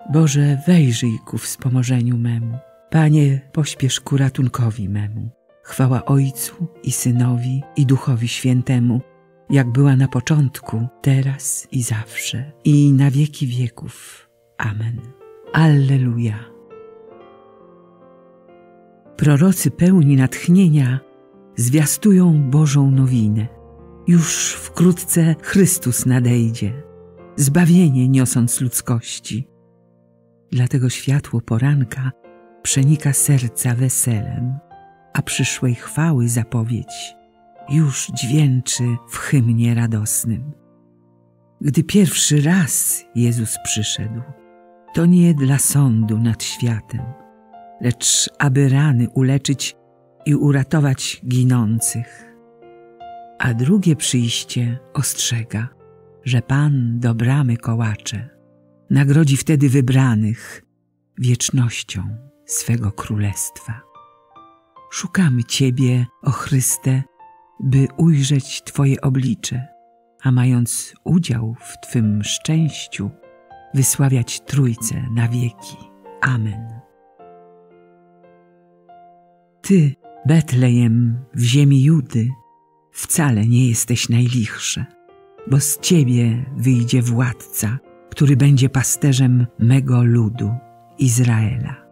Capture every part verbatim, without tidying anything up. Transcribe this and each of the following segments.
Boże, wejrzyj ku wspomożeniu memu. Panie, pośpiesz ku ratunkowi memu. Chwała Ojcu i Synowi i Duchowi Świętemu, jak była na początku, teraz i zawsze, i na wieki wieków. Amen. Alleluja. Prorocy pełni natchnienia zwiastują Bożą nowinę. Już wkrótce Chrystus nadejdzie, zbawienie niosąc ludzkości. Dlatego światło poranka przenika serca weselem, a przyszłej chwały zapowiedź już dźwięczy w hymnie radosnym. Gdy pierwszy raz Jezus przyszedł, to nie dla sądu nad światem, lecz aby rany uleczyć i uratować ginących. A drugie przyjście ostrzega, że Pan do bramy kołacze, nagrodzi wtedy wybranych wiecznością swego królestwa. Szukamy Ciebie, o Chryste, by ujrzeć Twoje oblicze, a mając udział w Twym szczęściu, wysławiać Trójcę na wieki. Amen. Ty, Betlejem w ziemi Judy, wcale nie jesteś najlichszy, bo z Ciebie wyjdzie władca, który będzie pasterzem mego ludu, Izraela.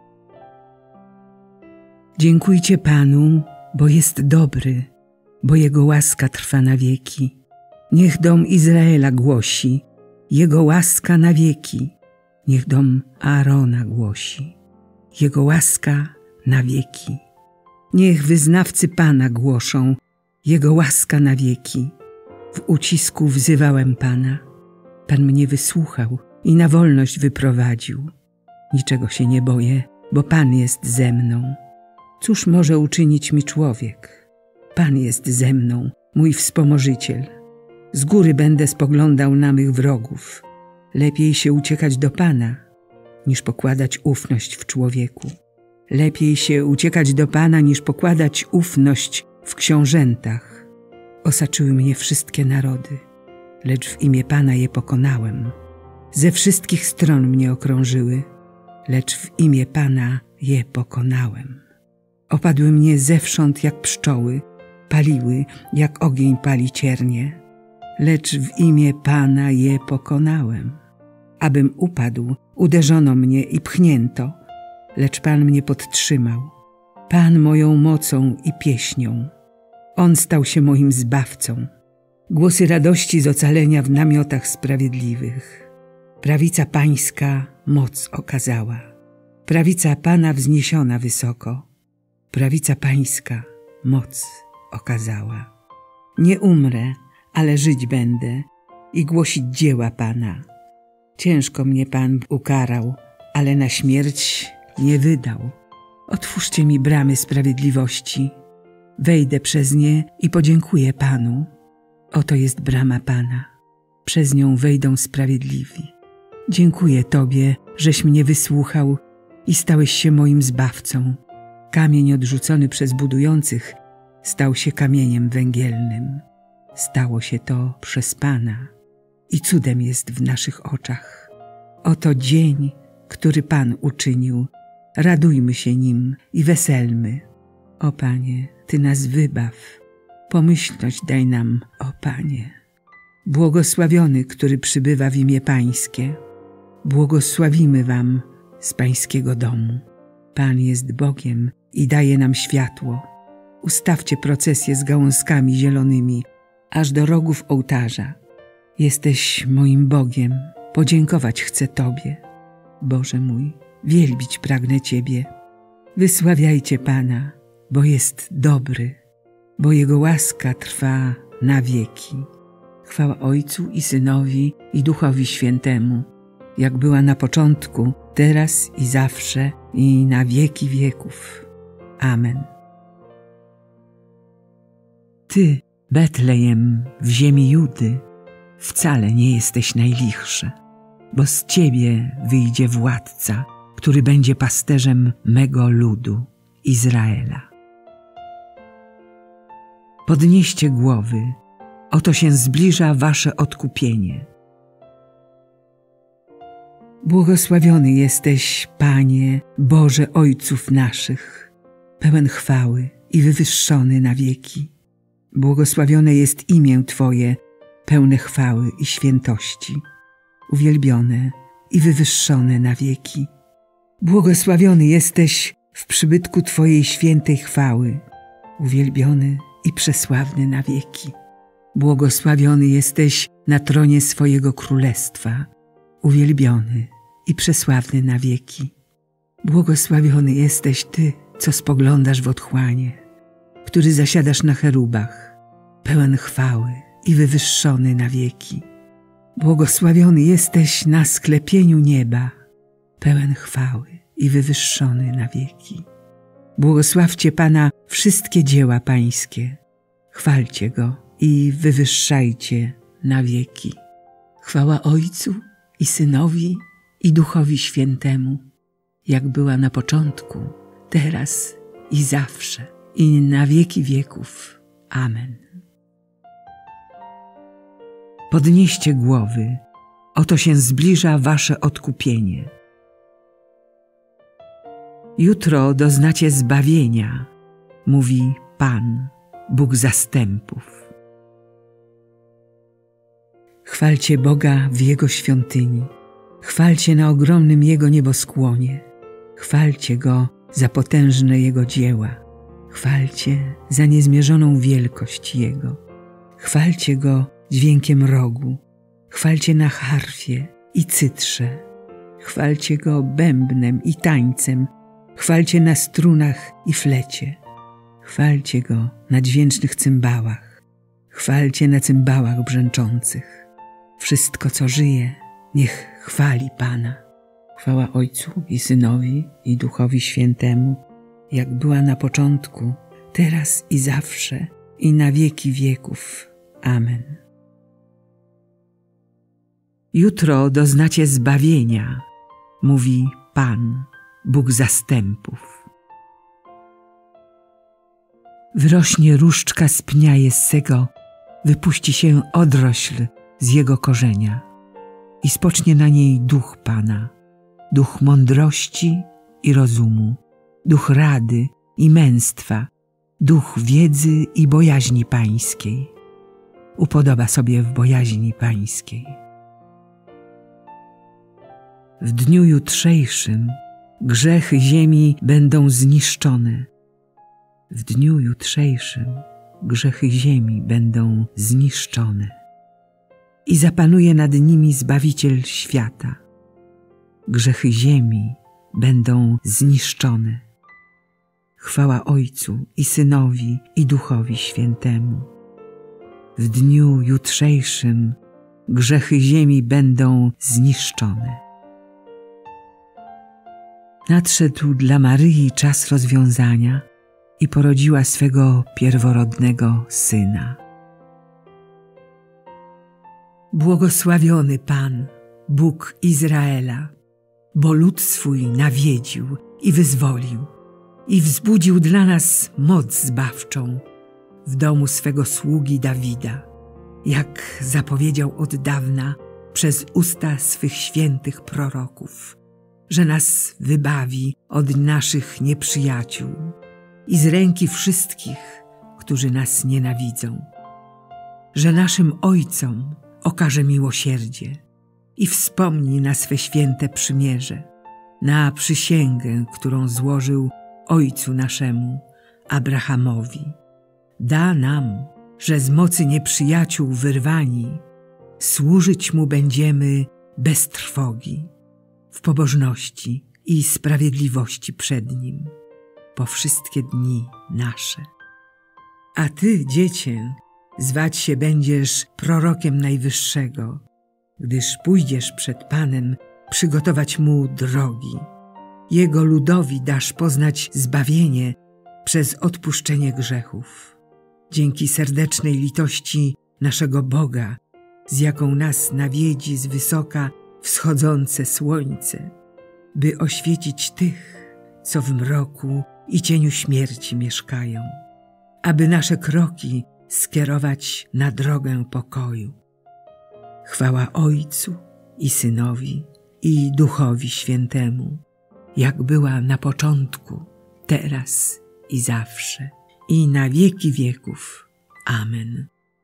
Dziękujcie Panu, bo jest dobry, bo Jego łaska trwa na wieki. Niech dom Izraela głosi, Jego łaska na wieki. Niech dom Aarona głosi, Jego łaska na wieki. Niech wyznawcy Pana głoszą, Jego łaska na wieki. W ucisku wzywałem Pana. Pan mnie wysłuchał i na wolność wyprowadził. Niczego się nie boję, bo Pan jest ze mną. Cóż może uczynić mi człowiek? Pan jest ze mną, mój wspomożyciel. Z góry będę spoglądał na mych wrogów. Lepiej się uciekać do Pana, niż pokładać ufność w człowieku. Lepiej się uciekać do Pana, niż pokładać ufność w książętach. Osaczyły mnie wszystkie narody, lecz w imię Pana je pokonałem. Ze wszystkich stron mnie okrążyły, lecz w imię Pana je pokonałem. Opadły mnie zewsząd jak pszczoły, paliły jak ogień pali ciernie, lecz w imię Pana je pokonałem. Abym upadł, uderzono mnie i pchnięto, lecz Pan mnie podtrzymał. Pan moją mocą i pieśnią. On stał się moim zbawcą. Głosy radości z ocalenia w namiotach sprawiedliwych. Prawica Pańska moc okazała. Prawica Pana wzniesiona wysoko. Prawica Pańska moc okazała. Nie umrę, ale żyć będę i głosić dzieła Pana. Ciężko mnie Pan ukarał, ale na śmierć nie wydał. Otwórzcie mi bramy sprawiedliwości. Wejdę przez nie i podziękuję Panu. Oto jest brama Pana. Przez nią wejdą sprawiedliwi. Dziękuję Tobie, żeś mnie wysłuchał i stałeś się moim zbawcą. Kamień odrzucony przez budujących stał się kamieniem węgielnym. Stało się to przez Pana i cudem jest w naszych oczach. Oto dzień, który Pan uczynił. Radujmy się nim i weselmy. O Panie, Ty nas wybaw. Pomyślność daj nam, o Panie. Błogosławiony, który przybywa w imię Pańskie. Błogosławimy Wam z Pańskiego domu. Pan jest Bogiem i daje nam światło. Ustawcie procesję z gałązkami zielonymi, aż do rogów ołtarza. Jesteś moim Bogiem, podziękować chcę Tobie. Boże mój, wielbić pragnę Ciebie. Wysławiajcie Pana, bo jest dobry, bo Jego łaska trwa na wieki. Chwała Ojcu i Synowi i Duchowi Świętemu, jak była na początku, teraz i zawsze, i na wieki wieków. Amen. Ty, Betlejem w ziemi Judy, wcale nie jesteś najlichszy, bo z Ciebie wyjdzie władca, który będzie pasterzem mego ludu, Izraela. Podnieście głowy, oto się zbliża wasze odkupienie. Błogosławiony jesteś, Panie, Boże Ojców naszych, pełen chwały i wywyższony na wieki. Błogosławione jest imię Twoje, pełne chwały i świętości, uwielbione i wywyższone na wieki. Błogosławiony jesteś w przybytku Twojej świętej chwały, uwielbiony i przesławny na wieki. Błogosławiony jesteś na tronie swojego królestwa, uwielbiony i przesławny na wieki. Błogosławiony jesteś Ty, co spoglądasz w otchłanie, który zasiadasz na cherubach, pełen chwały i wywyższony na wieki. Błogosławiony jesteś na sklepieniu nieba, pełen chwały i wywyższony na wieki. Błogosławcie Pana wszystkie dzieła Pańskie, chwalcie Go i wywyższajcie na wieki. Chwała Ojcu i Synowi i Duchowi Świętemu, jak była na początku, teraz i zawsze, i na wieki wieków. Amen. Podnieście głowy, oto się zbliża wasze odkupienie. Jutro doznacie zbawienia, mówi Pan, Bóg zastępów. Chwalcie Boga w Jego świątyni, chwalcie na ogromnym Jego nieboskłonie, chwalcie Go za potężne Jego dzieła, chwalcie za niezmierzoną wielkość Jego, chwalcie Go dźwiękiem rogu, chwalcie na harfie i cytrze, chwalcie Go bębnem i tańcem, chwalcie na strunach i flecie, chwalcie Go na dźwięcznych cymbałach, chwalcie na cymbałach brzęczących. Wszystko, co żyje, niech chwali Pana. Chwała Ojcu i Synowi i Duchowi Świętemu, jak była na początku, teraz i zawsze, i na wieki wieków. Amen. Jutro doznacie zbawienia, mówi Pan, Bóg zastępów. Wyrośnie różdżka z pnia Jessego, wypuści się odrośl z jego korzenia i spocznie na niej duch Pana, duch mądrości i rozumu, duch rady i męstwa, duch wiedzy i bojaźni Pańskiej. Upodoba sobie w bojaźni Pańskiej. W dniu jutrzejszym grzechy ziemi będą zniszczone. W dniu jutrzejszym grzechy ziemi będą zniszczone. I zapanuje nad nimi Zbawiciel świata. Grzechy ziemi będą zniszczone. Chwała Ojcu i Synowi i Duchowi Świętemu. W dniu jutrzejszym grzechy ziemi będą zniszczone. Nadszedł dla Maryi czas rozwiązania i porodziła swego pierworodnego Syna. Błogosławiony Pan, Bóg Izraela, bo lud swój nawiedził i wyzwolił i wzbudził dla nas moc zbawczą w domu swego sługi Dawida, jak zapowiedział od dawna przez usta swych świętych proroków, że nas wybawi od naszych nieprzyjaciół i z ręki wszystkich, którzy nas nienawidzą, że naszym ojcom okaże miłosierdzie i wspomni na swe święte przymierze, na przysięgę, którą złożył ojcu naszemu, Abrahamowi. Da nam, że z mocy nieprzyjaciół wyrwani, służyć Mu będziemy bez trwogi, w pobożności i sprawiedliwości przed Nim, po wszystkie dni nasze. A Ty, Dziecię, zwać się będziesz prorokiem Najwyższego, gdyż pójdziesz przed Panem przygotować Mu drogi. Jego ludowi dasz poznać zbawienie przez odpuszczenie grzechów. Dzięki serdecznej litości naszego Boga, z jaką nas nawiedzi z wysoka wschodzące słońce, by oświecić tych, co w mroku i cieniu śmierci mieszkają, aby nasze kroki skierować na drogę pokoju. Chwała Ojcu i Synowi i Duchowi Świętemu, jak była na początku, teraz i zawsze, i na wieki wieków. Amen.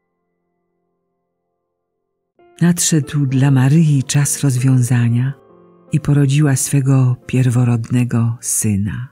Nadszedł dla Maryi czas rozwiązania i porodziła swego pierworodnego Syna.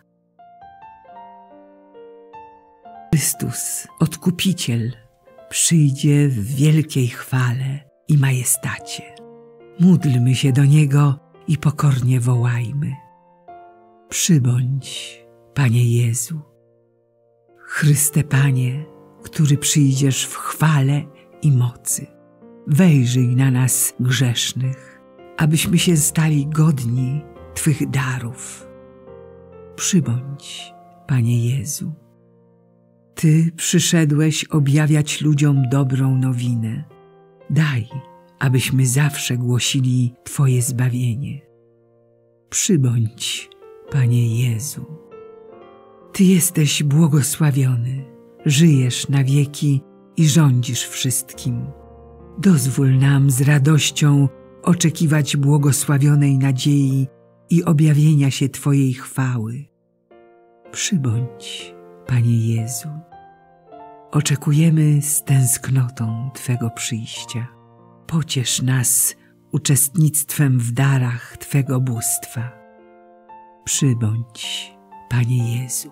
Chrystus, Odkupiciel, przyjdzie w wielkiej chwale i majestacie. Módlmy się do Niego i pokornie wołajmy. Przybądź, Panie Jezu. Chryste Panie, który przyjdziesz w chwale i mocy, wejrzyj na nas grzesznych, abyśmy się stali godni Twych darów. Przybądź, Panie Jezu. Ty przyszedłeś objawiać ludziom dobrą nowinę. Daj, abyśmy zawsze głosili Twoje zbawienie. Przybądź, Panie Jezu. Ty jesteś błogosławiony, żyjesz na wieki i rządzisz wszystkim. Dozwól nam z radością oczekiwać błogosławionej nadziei i objawienia się Twojej chwały. Przybądź, Panie Jezu. Oczekujemy z tęsknotą Twego przyjścia. Pociesz nas uczestnictwem w darach Twego bóstwa. Przybądź, Panie Jezu.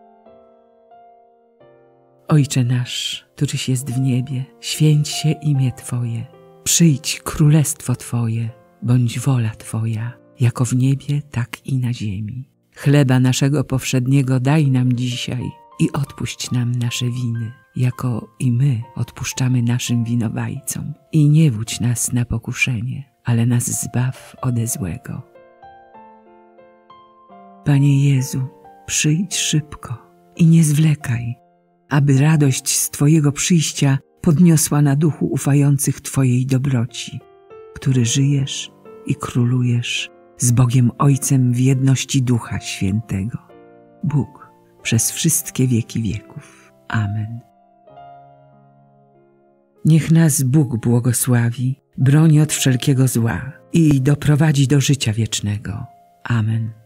Ojcze nasz, któryś jest w niebie, święć się imię Twoje. Przyjdź królestwo Twoje, bądź wola Twoja, jako w niebie, tak i na ziemi. Chleba naszego powszedniego daj nam dzisiaj i odpuść nam nasze winy, jako i my odpuszczamy naszym winowajcom. I nie wódź nas na pokuszenie, ale nas zbaw ode złego. Panie Jezu, przyjdź szybko i nie zwlekaj, aby radość z Twojego przyjścia podniosła na duchu ufających Twojej dobroci, który żyjesz i królujesz z Bogiem Ojcem w jedności Ducha Świętego. Bóg przez wszystkie wieki wieków. Amen. Niech nas Bóg błogosławi, broni od wszelkiego zła i doprowadzi do życia wiecznego. Amen.